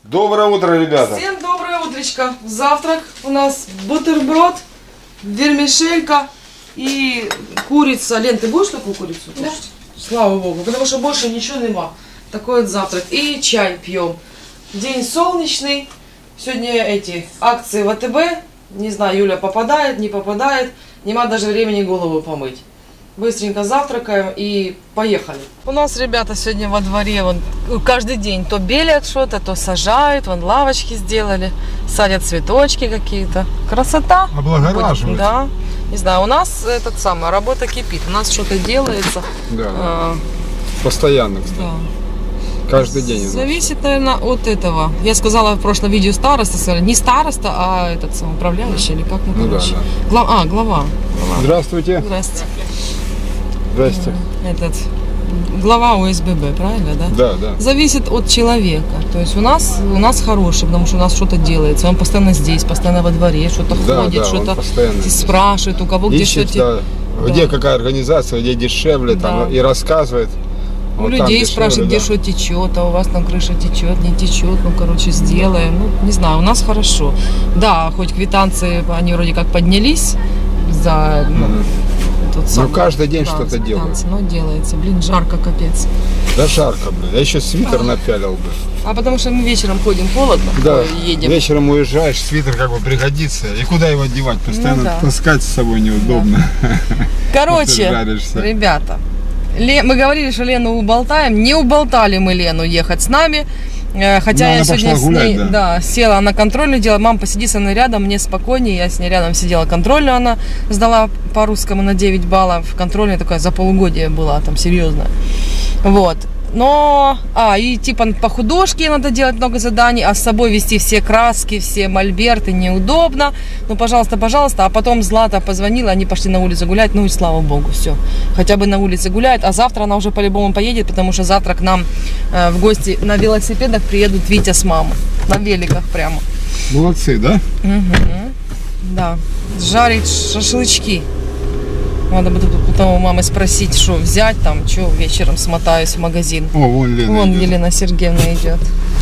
Доброе утро, ребята! Всем доброе утречко! Завтрак у нас бутерброд, вермишелька и курица. Лен, ты будешь такую курицу кушать? Да. Слава Богу, потому что больше ничего нема. Такой вот завтрак. И чай пьем. День солнечный. Сегодня эти акции ВТБ. Не знаю, Юля попадает, не попадает. Нема даже времени голову помыть. Быстренько завтракаем и поехали. У нас ребята сегодня во дворе вон, каждый день то белят что-то, то сажают. Вон лавочки сделали, садят цветочки какие-то. Красота. Облагораживают. Да. Не знаю, у нас этот самый, работа кипит. У нас что-то делается. Да. Постоянно, кстати. Да. Каждый день. Зависит, наверное, от этого. Я сказала в прошлом видео староста, сказали, не староста, а этот самый управляющий или как, ну короче. Да. Глава. Здравствуйте. Здравствуйте. Здрасте. Этот глава ОСББ, правильно, да? Да, да. Зависит от человека. То есть у нас хороший, потому что у нас что-то делается. Он постоянно здесь, постоянно во дворе, что-то ходит, что-то спрашивает, у кого где что-то. Где какая организация, где дешевле, там и рассказывает. У вот людей дешевле, спрашивают, где что течет, а у вас там крыша течет, не течет, ну короче сделаем. Ну, не знаю, у нас хорошо. Да, хоть квитанции, они вроде как поднялись за... Ну, каждый день что-то делается. Ну, делается. Блин, жарко, капец. Да жарко, блин. Я еще свитер напялил бы. А потому что мы вечером ходим холодно, да, едем. Вечером уезжаешь, свитер как бы пригодится. И куда его одевать? Постоянно таскать с собой неудобно. Да. Короче, ребята, мы говорили, что Лену уболтаем. Не уболтали мы Лену ехать с нами. Хотя я сегодня с ней села на контрольную, делала, мам, посиди со мной рядом, мне спокойнее, я с ней рядом сидела контрольную, она сдала по-русскому на 9 баллов, контрольная такая за полугодие была, там, серьезно, вот, но, и типа по художке надо делать много заданий, а с собой вести все краски, все мольберты неудобно, ну, пожалуйста, а потом Злата позвонила, они пошли на улицу гулять, ну, и слава богу, все, хотя бы на улице гуляют, а завтра она уже по-любому поедет, потому что завтра к нам в гости на велосипедах приедут Витя с мамой, на великах прямо. Молодцы, да? Угу. Да, жарить шашлычки. Надо будет потом у мамы спросить, что взять там, что вечером смотаюсь в магазин. О, вон Лена Вон идет. Елена Сергеевна идет.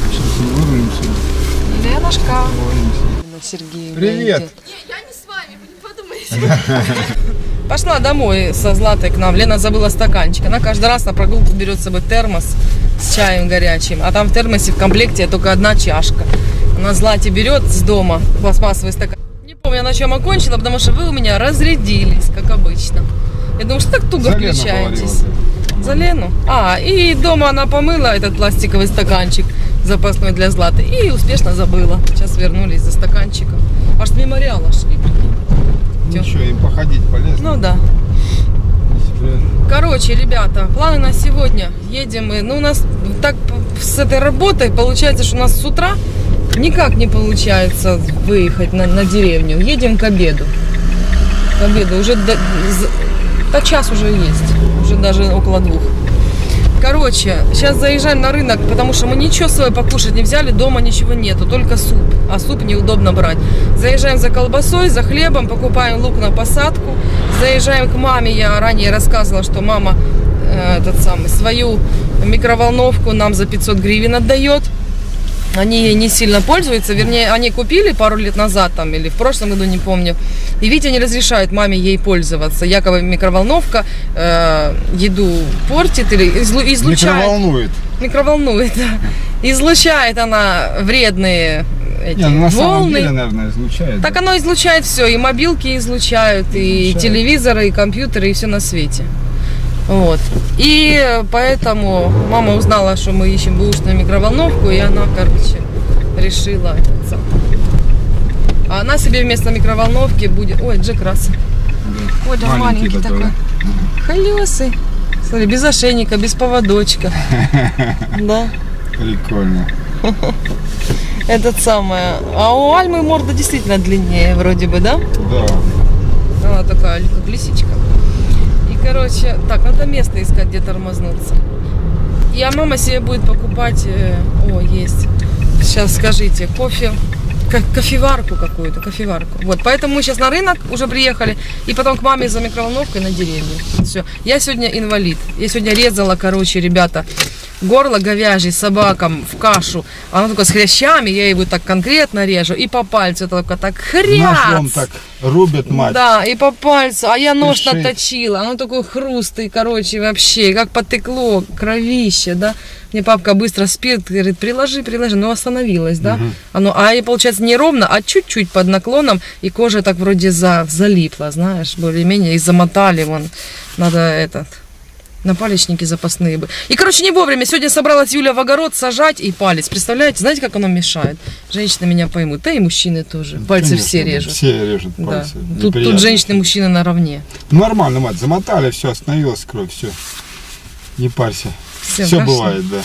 Ленушка. Елена Сергеевна. Привет. Идет. Я не с вами, вы не подумайте. Пошла домой со Златой к нам. Лена забыла стаканчик. Она каждый раз на прогулку берет с собой термос с чаем горячим. А там в термосе в комплекте только одна чашка. Она Злате берет с дома пластмассовый стакан. Не помню, я на чем окончила, потому что вы у меня разрядились, как обычно. Я думаю, что так туго за включаетесь. За Лену? И дома она помыла этот пластиковый стаканчик запасной для Златы и успешно забыла. Сейчас вернулись за стаканчиком. Аж с мемориала шли. Ничего, им походить полезно. Ну да. Короче, ребята, планы на сегодня. Едем мы. Ну, у нас так с этой работой получается, что у нас с утра никак не получается выехать на деревню. Едем к обеду. К обеду. Уже час уже есть. Уже даже около 2. Короче, сейчас заезжаем на рынок, потому что мы ничего свое покушать не взяли. Дома ничего нету, только суп. А суп неудобно брать. Заезжаем за колбасой, за хлебом, покупаем лук на посадку. Заезжаем к маме. Я ранее рассказывала, что мама свою микроволновку нам за 500 гривен отдает. Они ей не сильно пользуются, вернее, они купили пару лет назад там, или в прошлом году, не помню. И Витя не разрешает маме ей пользоваться. Якобы микроволновка еду портит или излучает. Микроволнует, да. Излучает она вредные волны. Самом деле, наверное, излучает. Так оно излучает все, и мобилки излучают, и телевизоры, и компьютеры, и все на свете. Вот. И поэтому мама узнала, что мы ищем бэушную микроволновку, и она, короче, решила это. А она себе вместо микроволновки будет... Ой, Джек Рассел. Ой, да, маленький такой. Колесы. Смотри, без ошейника, без поводочка. Да. Прикольно. Этот самый. А у Альмы морда действительно длиннее, вроде бы, да? Да. Она такая, как лисичка. Короче, так, надо место искать, где тормознуться. А мама себе будет покупать, есть, сейчас скажите, кофеварку какую-то, кофеварку. Вот, поэтому мы сейчас на рынок уже приехали, и потом к маме за микроволновкой на деревню. Все. Я сегодня инвалид. Я сегодня резала, короче, ребята, горло говяжье собакам в кашу. Оно только с хрящами, я его так конкретно режу. И по пальцу только так хряц. Ножом так рубит мать. Да, и по пальцу. А я нож наточила. Оно такое хрустый, короче, вообще. Как потекло, кровище, да. Мне папка быстро спирт говорит, приложи, но остановилось, да. Оно, и получается не ровно, а чуть-чуть под наклоном. И кожа так вроде залипла, знаешь, более-менее. И замотали вон. Надо напалечники запасные бы. И, короче, не вовремя. Сегодня собралась Юля в огород сажать и палец. Представляете? Знаете, как оно мешает? Женщины меня поймут. Да и мужчины тоже. Пальцы, конечно, все режут. Все режут пальцы. Да. Тут женщины и мужчины наравне. Нормально, мать. Замотали, все, остановилась кровь, все. Не парься. Все бывает, да.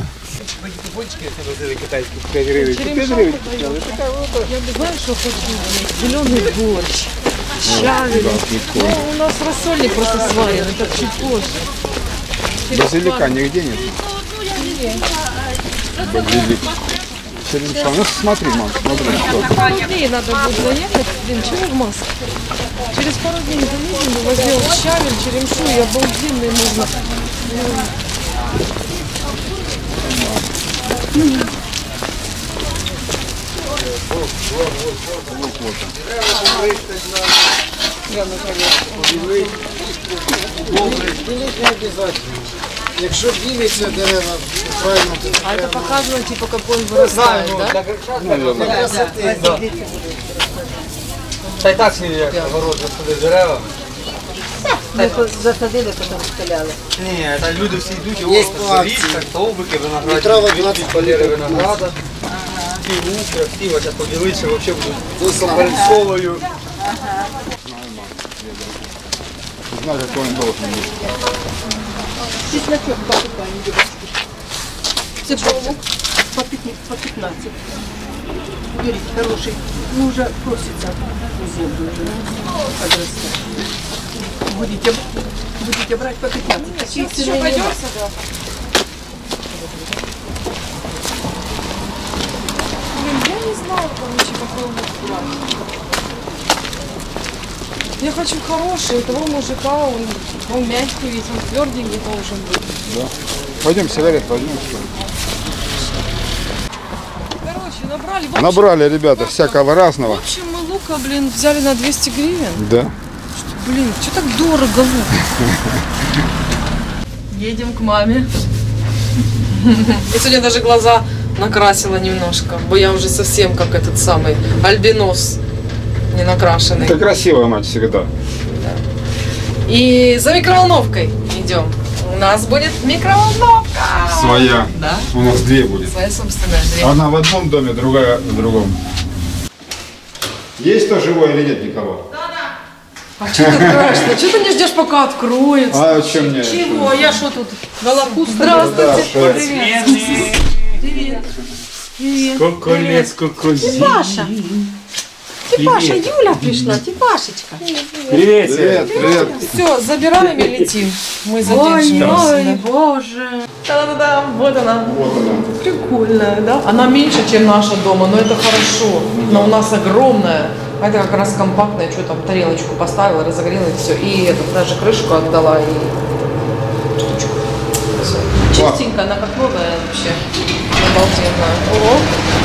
Знаешь, что хочу? Зеленый борщ. Щавель. Ну, у нас рассольник просто сварен, это чуть позже. Базилика нигде нет? Базилик. Ну смотри, мам, смотри. Пару дней надо будет заехать. Блин, чего в маске? Через пару дней заедем, возьмем щавель, черемшу, и обалденный можно. Якщо ділиться дерева, правильно. А это показывает, типа, какой он вырастает, да? Та й так свій город засадили дерева. Засадили, потім стріляли. Ні, та люди всі йдуть, річка, стовбики, винограді, поліри винограда, всі луки, всі, ось зараз поділитися, взагалі будуть перед школою. Знаю, какой он должен быть. Чесночок покупаем, девочки. Цибулок по 15. Берите, хороший. Ну, уже просится в землю уже подрастать. Будете брать по 15. Такие цены не надо. Я не знаю, короче, какой он брать. Я хочу хороший, у того мужика, он мягкий ведь, он тверденький должен быть. Да. Пойдем сигарет возьмем. Короче, набрали, ребята, всякого разного. В общем, мы лука, блин, взяли на 200 гривен. Да. Блин, что так дорого лук? Едем к маме. И сегодня даже глаза накрасила немножко, бо я уже совсем как этот самый альбинос. Не накрашенный. Это красивая мать всегда. Да. И за микроволновкой идем. У нас будет микроволновка. Своя. Да. У нас две будет. Своя собственная. Две. Одна в одном доме, другая в другом. Есть кто живой или нет никого? А что ты страшно? Что ты не ждешь, пока откроется? А чем мне? Чего? Я что тут? Голоку. Здравствуйте. Да, Привет. Привет. Привет. Сколько лет, сколько зим. Типаша. Типаша, Юля пришла, Типашечка. Привет. Привет, привет. Все, забираем и летим. Мы задержимся. Ой, боже. Та-да-да, вот она. Вот она. Прикольная, да? Она меньше, чем наша дома, но это хорошо. Но у нас огромная. А это как раз компактная. Что там, тарелочку поставила, разогрела и все. И эту даже крышку отдала и штучку. Всё. Чистенько, она как новая вообще. Обалденная. О,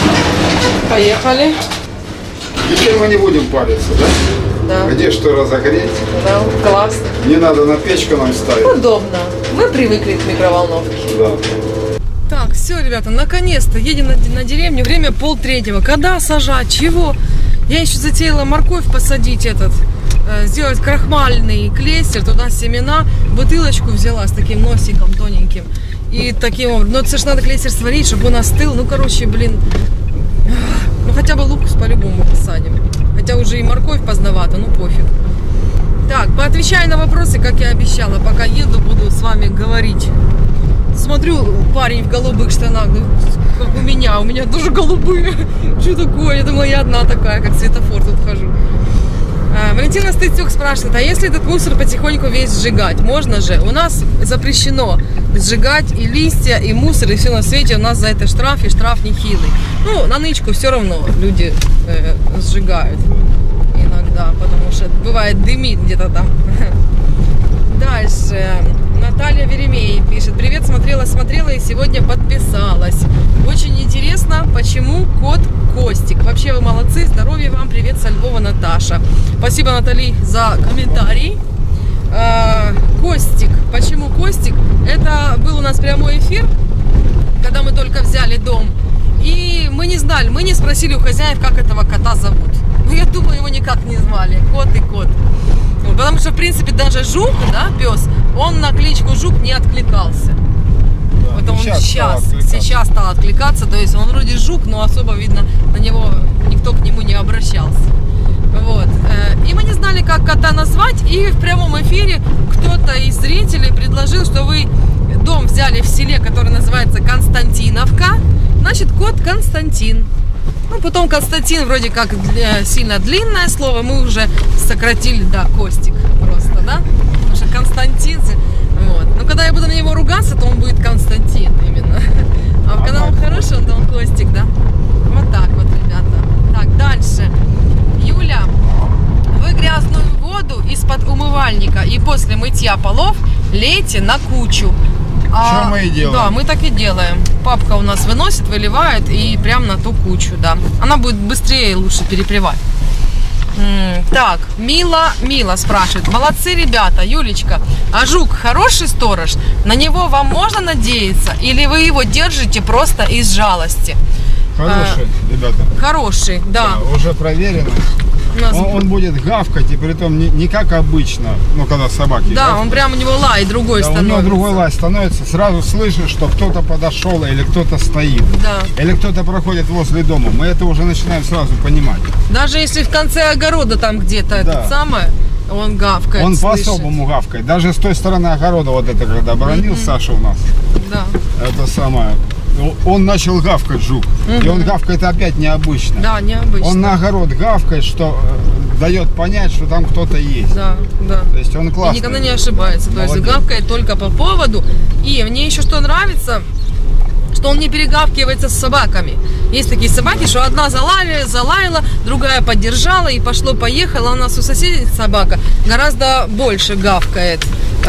поехали. Теперь мы не будем париться, да? Да. Где что разогреть? Да, классно. Не надо на печку нам ставить. Удобно. Мы привыкли к микроволновке. Да. Так, все, ребята, наконец-то едем на деревню. Время 2:30. Когда сажать? Чего? Я еще затеяла морковь посадить сделать крахмальный клейстер, туда семена, бутылочку взяла с таким носиком тоненьким. И таким образом, ну это же надо клейстер сварить, чтобы он остыл. Ну, короче, блин, ну хотя бы лук по-любому посадим. Хотя уже и морковь поздновато, ну пофиг. Так, поотвечаю на вопросы, как я обещала. Пока еду, буду с вами говорить. Смотрю, парень в голубых штанах, ну, как у меня тоже голубые. Что такое? Я думала, я одна такая, как светофор тут хожу. Валентина Стыцюк спрашивает, а если этот мусор потихоньку весь сжигать? Можно же? У нас запрещено сжигать и листья, и мусор, и все на свете. У нас за это штраф, и штраф нехилый. Ну, на нычку все равно люди сжигают иногда, потому что бывает дымит где-то там. дальше. Наталья Веремей пишет. Привет, смотрела и сегодня подписалась. Очень интересно, почему кот Костик. Вообще вы молодцы, здоровья вам. Привет со Львова, Наташа. Спасибо, Натали, за комментарий. Костик. Почему Костик? Это был у нас прямой эфир, когда мы только взяли дом. И мы не знали, мы не спросили у хозяев, как этого кота зовут. Ну, я думаю, его никак не звали. Кот и кот. Потому что, в принципе, даже Жук, да, пес, он на кличку Жук не откликался. Да, вот он сейчас стал откликаться. То есть он вроде Жук, но особо, видно, на него никто к нему не обращался. Вот. И мы не знали, как кота назвать. И в прямом эфире кто-то из зрителей предложил, что вы дом взяли в селе, который называется Константиновка. Значит, кот Константин. Ну, потом Константин вроде как сильно длинное слово. Мы уже сократили, да, Костик просто, да? Потому что Константин... Вот. Но когда я буду на него ругаться, то он будет Константин именно. А когда он хороший, то он Костик, да? Вот так вот, ребята. Так, дальше. Юля, вы грязную воду из-под умывальника и после мытья полов лейте на кучу. Что мы и делаем. Да, мы так и делаем. Папка у нас выносит, выливает и прям на ту кучу, да. Она будет быстрее и лучше перепревать. Так, Мила спрашивает. Молодцы, ребята. Юлечка, а Жук хороший сторож? На него вам можно надеяться? Или вы его держите просто из жалости? Хороший, ребята. Хороший, да. Уже проверено. Он будет гавкать, и притом не как обычно, ну когда собаки. Да, гавкают. он прям у него лай другой становится. У него другой лай становится, сразу слышишь, что кто-то подошел или кто-то стоит. Да. Или кто-то проходит возле дома. Мы это уже начинаем сразу понимать. Даже если в конце огорода там где-то да. это самое, он гавкает. Он слышит. по-особому гавкает. Даже с той стороны огорода, вот это когда бронил Саша у нас. Да. Это самое. Он начал гавкать, Жук. И он гавкает опять необычно. Да, необычно. Он на огород гавкает, что дает понять, что там кто-то есть. Да, да. То есть он классный. И никогда не ошибается. То есть гавкает только по поводу. И мне еще что нравится, что он не перегавкивается с собаками. Есть такие собаки, что одна залаяла, другая поддержала и пошло-поехало. У нас у соседей собака гораздо больше гавкает.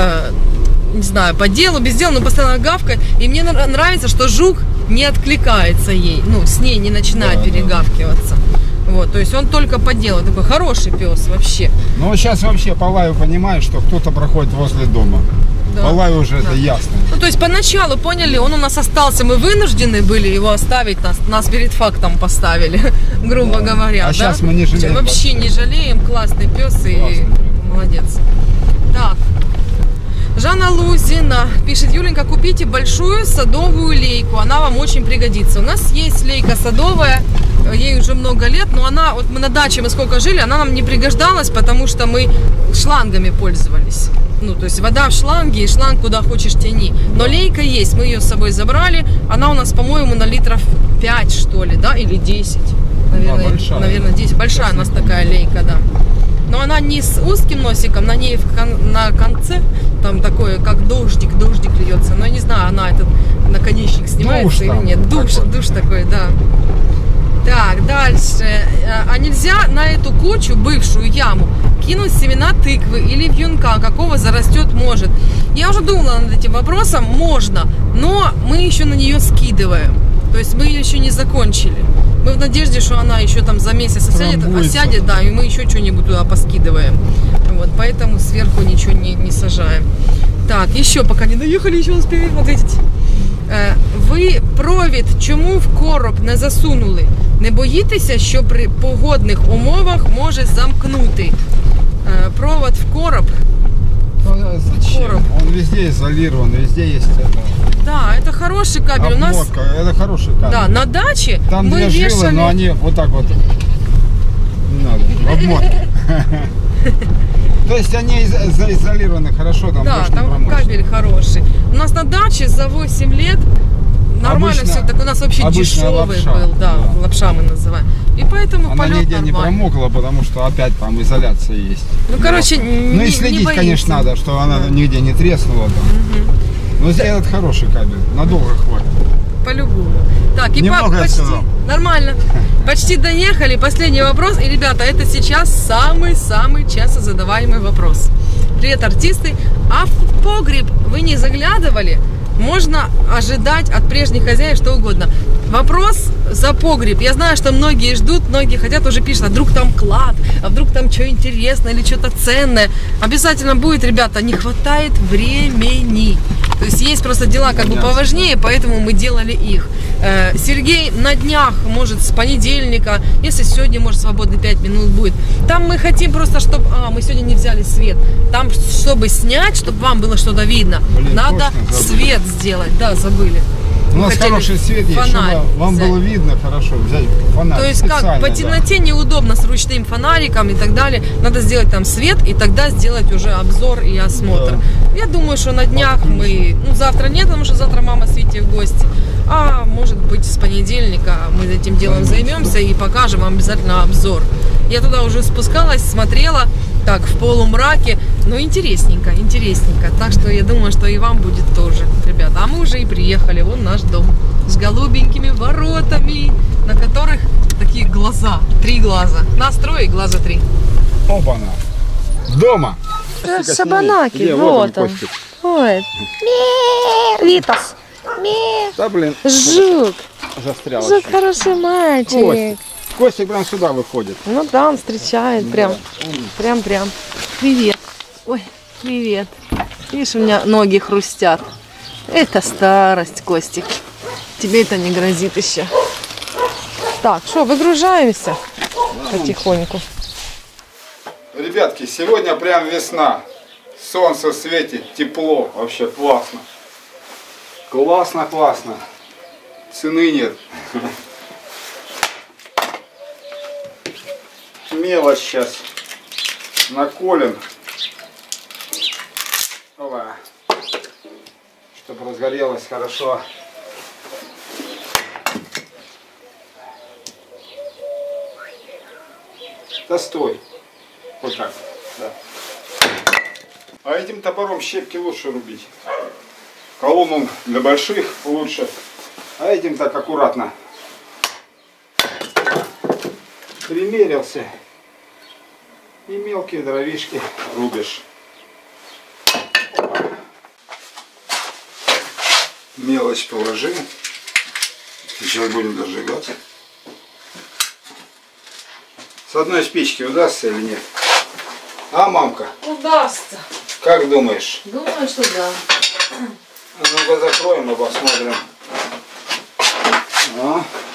Не знаю, по делу, без дела, но постоянно гавкает. И мне нравится, что Жук не откликается ей, ну, с ней не начинает перегавкиваться. Вот, то есть он только по делу, такой хороший пес вообще. Ну, сейчас вообще по лаю понимаешь, что кто-то проходит возле дома. Да. По лаю уже это ясно. Ну, то есть поначалу, поняли, он у нас остался, мы вынуждены были его оставить, нас перед фактом поставили, грубо говоря. А сейчас мы не жалеем. Вообще не жалеем, классный пес и молодец. Так. Жанна Лузина пишет: Юленька, купите большую садовую лейку, она вам очень пригодится. У нас есть лейка садовая, ей уже много лет, но она, вот мы на даче, мы сколько жили, она нам не пригождалась, потому что мы шлангами пользовались. Ну, то есть вода в шланге, и шланг куда хочешь тяни. Но лейка есть, мы ее с собой забрали, она у нас, по-моему, на литров 5, что ли, да, или 10. Наверное, 10. Большая у нас такая лейка, да. Но она не с узким носиком, на ней на конце там такое, как дождик льется. Но я не знаю, она этот наконечник снимается или нет. Душ такой, да. Так, дальше. А нельзя на эту кучу, бывшую яму, кинуть семена тыквы или вьюнка, какого зарастет может? Я уже думала над этим вопросом, можно, но мы еще на нее скидываем. То есть мы ее еще не закончили. Мы в надежде, что она еще там за месяц осядет, да, и мы еще что-нибудь туда поскидываем. Вот, поэтому сверху ничего не сажаем. Так, еще пока не доехали, еще успеем ответить. Ви провід чому в короб не засунули? Не боїтеся, що при погодних умовах може замкнути? Провод в короб. Зачем? Короб. Он везде изолирован, везде есть это. Да, это хороший кабель. Обмотка, у нас это хороший кабель. Да, на даче там мы две вешали... жилы, но они вот так вот. Не надо, в обмотке. То есть они заизолированы хорошо, там да, там кабель хороший. У нас на даче за 8 лет нормально все, так у нас вообще дешевый лапша, был, да, лапша мы называем. И поэтому она полет нигде нормальный. Не промокла, потому что опять там изоляция есть. Ну, короче, ну и следить, конечно, надо, что она нигде не треснула там. Но здесь этот хороший кабель, надолго хватит. По-любому. Так, и почти нормально. Почти доехали. Последний вопрос. И, ребята, это сейчас самый-самый часто задаваемый вопрос. Привет, артисты. А в погреб вы не заглядывали? Можно ожидать от прежних хозяев что угодно. Вопрос за погреб. Я знаю, что многие ждут, многие хотят, уже пишут, а вдруг там клад, а вдруг там что интересное или что-то ценное. Обязательно будет, ребята, не хватает времени. То есть есть просто дела как бы поважнее, поэтому мы делали их. Сергей на днях, может, с понедельника, если сегодня, может, свободно 5 минут будет. Там мы хотим просто, чтобы... мы сегодня не взяли свет. Там, чтобы снять, чтобы вам было что-то видно, блин, надо свет сделать. Да, забыли. У нас хороший свет есть, чтобы вам было видно хорошо, взять фонарик. То есть как по темноте неудобно с ручным фонариком и так далее. Надо сделать там свет и тогда сделать уже обзор и осмотр. Да. Я думаю, что на днях мы... Ну, завтра нет, потому что завтра мама с Витей в гости. А может быть с понедельника мы этим делом займемся и покажем вам обязательно обзор. Я туда уже спускалась, смотрела, так, в полумраке. Ну, интересненько, интересненько. Так что я думаю, что и вам будет тоже, ребята. А мы уже и приехали. Вон наш дом с голубенькими воротами, на которых такие глаза. 3 глаза. Нас 3 и глаза 3. Опа-на. Дома. Шабанаки, вот он. Ой. Витас. Да, блин. Жук. Застрял. Жук хороший мальчик. Костик прям сюда выходит. Ну да, он встречает прям. Прям. Привет. Ой, привет. Видишь, у меня ноги хрустят. Это старость, Костик. Тебе это не грозит еще. Так, что, выгружаемся потихоньку. Ребятки, сегодня прям весна. Солнце светит, тепло. Вообще классно. Классно. Цены нет. Мелочь сейчас наколем. Чтобы разгорелось хорошо. Да стой. Вот так. Да. А этим топором щепки лучше рубить. Колонну для больших лучше. А этим так аккуратно. Примерился. И мелкие дровишки рубишь. Мелочь положи. Сейчас будем дожигать. С одной спички удастся или нет? А, мамка? Удастся. Как думаешь? Думаю, что да. Ну-ка закроем и посмотрим.